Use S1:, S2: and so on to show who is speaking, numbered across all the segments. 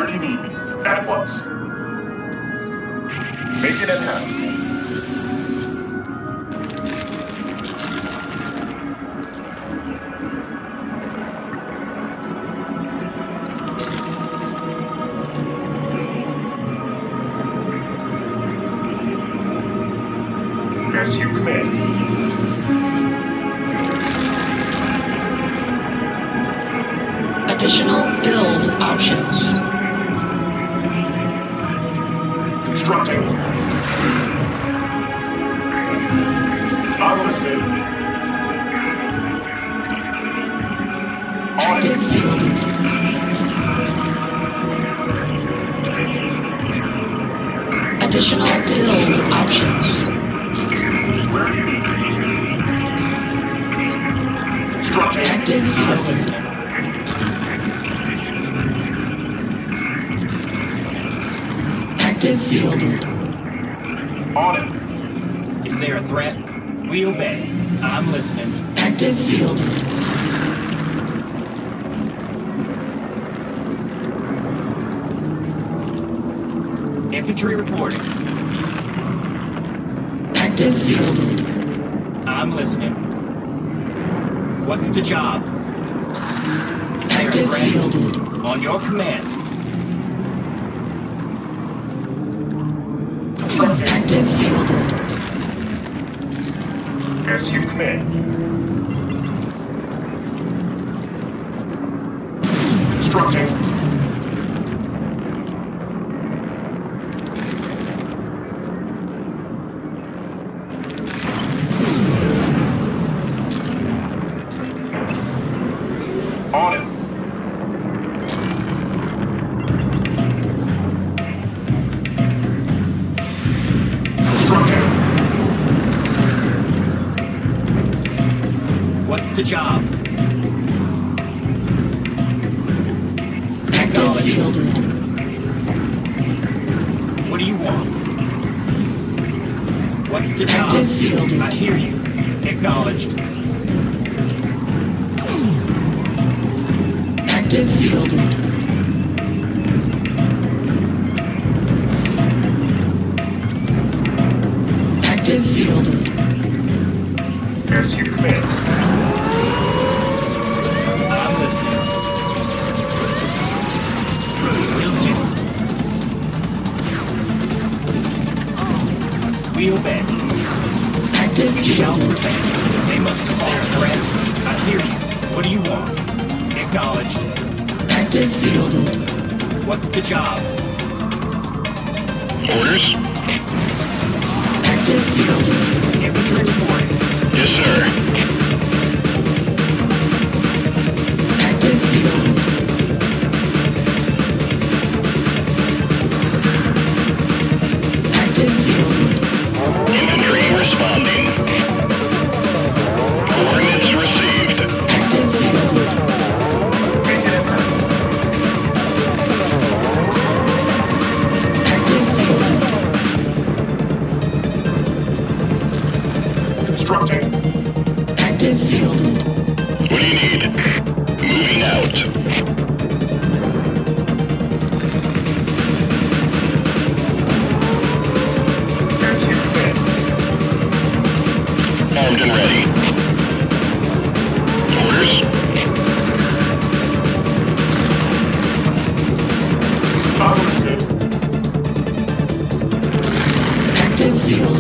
S1: Where do you need me? At once. Make it at hand. As you command.
S2: Additional build options.
S1: Constructing. I'm listening.
S2: Active field. Additional build options.
S1: Where do you need me? Constructing.
S2: Active field. Active field.
S1: On it.
S3: Is there a threat? We obey. I'm listening.
S2: Active field.
S3: Infantry reporting.
S2: Active field.
S3: I'm listening. What's the job? Is there a
S2: Active
S3: threat?
S2: field.
S3: On your command.
S1: Constructing.
S2: Active field.
S1: As you command. Constructing. On it. Constructing.
S3: What's the job?
S2: Active field.
S3: What do you want? What's the job?
S2: Active field.
S3: I hear you. Acknowledged.
S2: Active field. Active field.
S1: As you command.
S3: I'm listening. Will do. We obey.
S2: Active
S3: We shall
S2: field.
S3: prevent. They must be there, threat. I hear you. What do you want? Acknowledged.
S2: Active field.
S3: What's the job?
S4: Orders?
S2: Active field.
S3: Infantry reporting.
S4: Yes, sir.
S2: Active field. Active field.
S4: Infantry responding. Coordinates received.
S2: Active field.
S1: Make it at hand.
S2: Active field.
S1: Constructing.
S2: Active field.
S4: What do you need? Moving out.
S1: As you command.
S4: Armed and ready. Orders?
S1: I'm listening.
S2: Active field.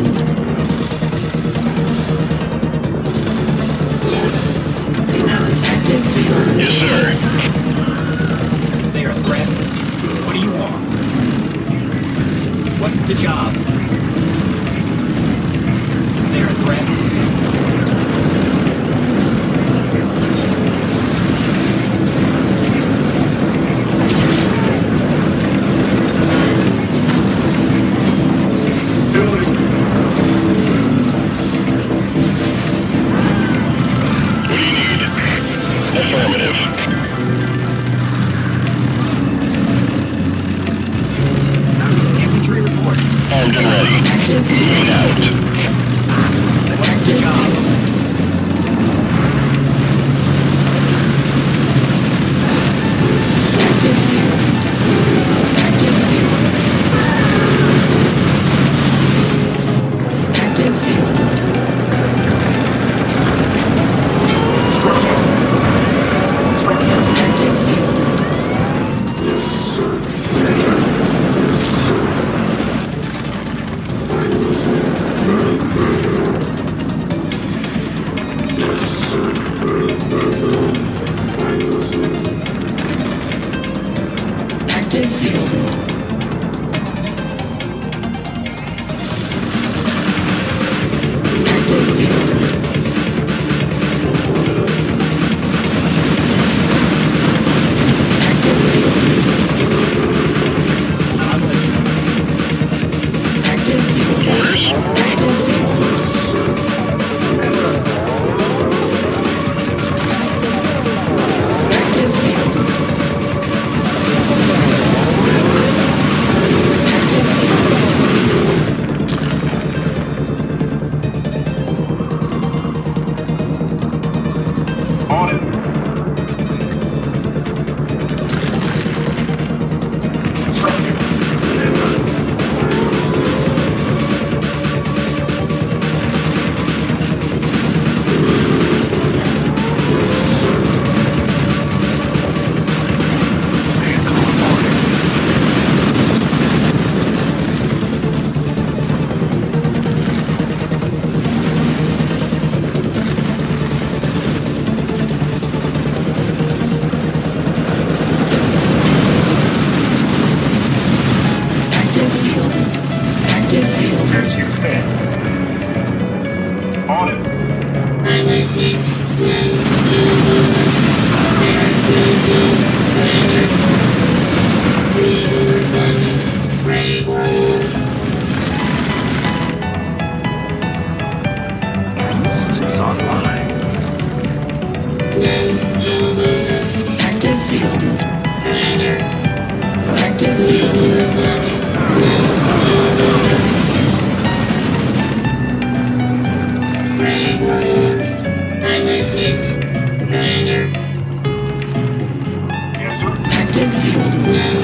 S2: Yes. Active field.
S4: Yes, sir.
S3: Is there a threat? What do you want? What's the job? Is there a threat?
S1: Building.
S4: What do you need? Affirmative.
S3: Infantry reporting.
S4: Armed and ready.
S2: Active
S4: Moving
S2: field.
S4: out.
S3: What's the
S2: Active
S3: job?
S2: field. Active field. Active field. Active field. Active field.
S3: I'm listening.
S2: Active field. Active field. Active field. Active field.
S1: On it. Constructing.
S2: Active field. Active field.
S1: As you can. On it.
S3: Systems online.
S2: Active field. Active field.
S1: Yes, sir.
S2: Active field.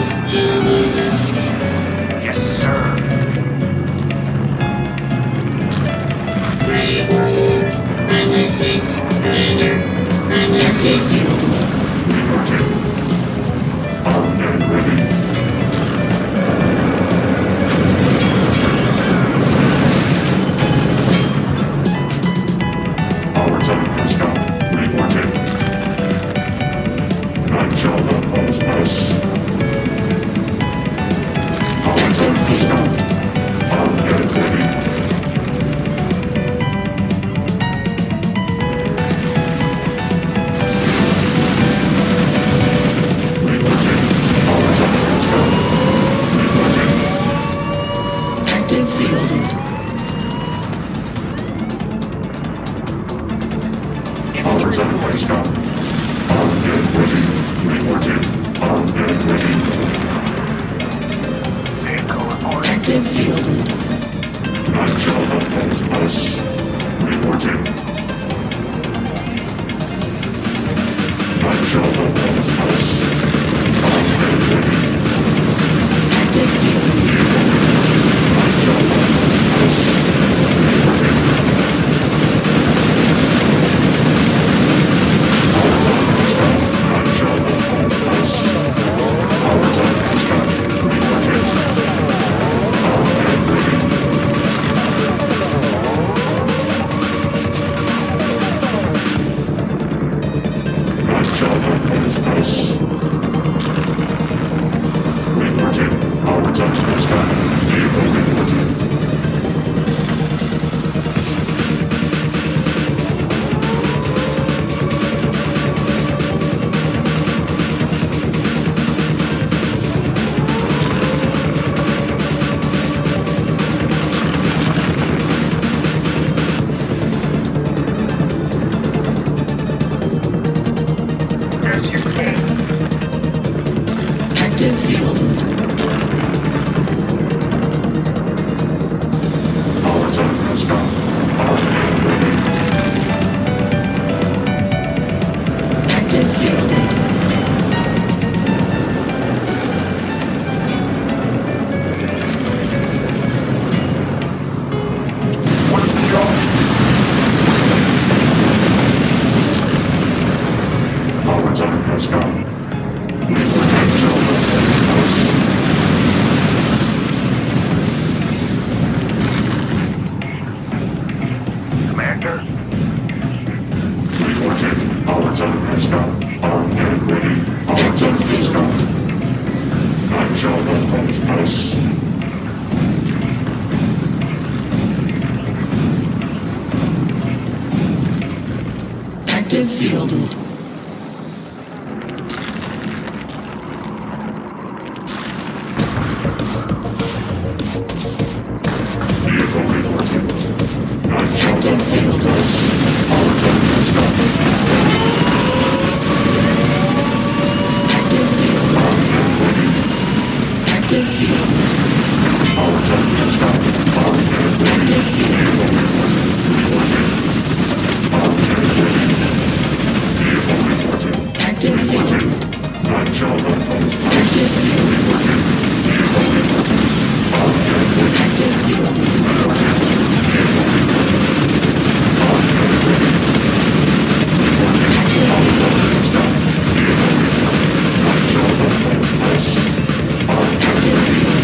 S1: Yes, sir.
S2: Active field.
S1: Armed and ready. Our time has come. Reporting. None shall oppose us. Our time has come. Armed and ready. Reporting. Our time has come. Reporting.
S2: Active field.
S1: Our time has come. Armed and ready. Reporting. Armed and ready. Vehicle reporting.
S2: Active field.
S1: None shall oppose us. Reporting. None shall oppose us. Armed and ready.
S2: Active field.
S1: None shall oppose us. Reporting. Our time has come. None shall oppose us. Our time has come. Reporting. Armed and ready. None shall oppose us. Reporting. Our time has come. Vehicle reporting. As you can.
S2: Active field.
S1: Our time has come. Armed and ready.
S2: Active field.
S1: What's the job? Our time has come. Reporting shall oppose us. Commander. Reporting. Our Our time has come. Armed and ready. Our
S2: Active
S1: time has
S2: field.
S1: come. None shall oppose us.
S2: Active field.
S1: Vehicle reporting. None shall
S2: Active field.
S1: oppose us. Our time has come.
S2: Active field.
S1: Armed and ready.
S2: Active field.
S1: Our time has come. Armed and ready.
S2: Active field.
S1: Reporting. Armed and ready. Vehicle reporting.
S2: Active field.
S1: None shall oppose us.
S2: Active field.
S1: Vehicle reporting. Armed and ready.
S2: Active field. Active field.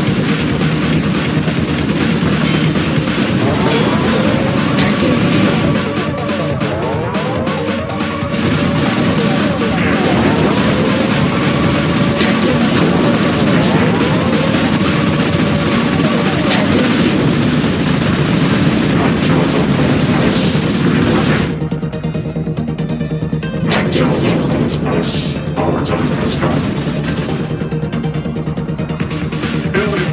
S2: Active field. Active field. Active field. Active field.
S1: Our time has come. Building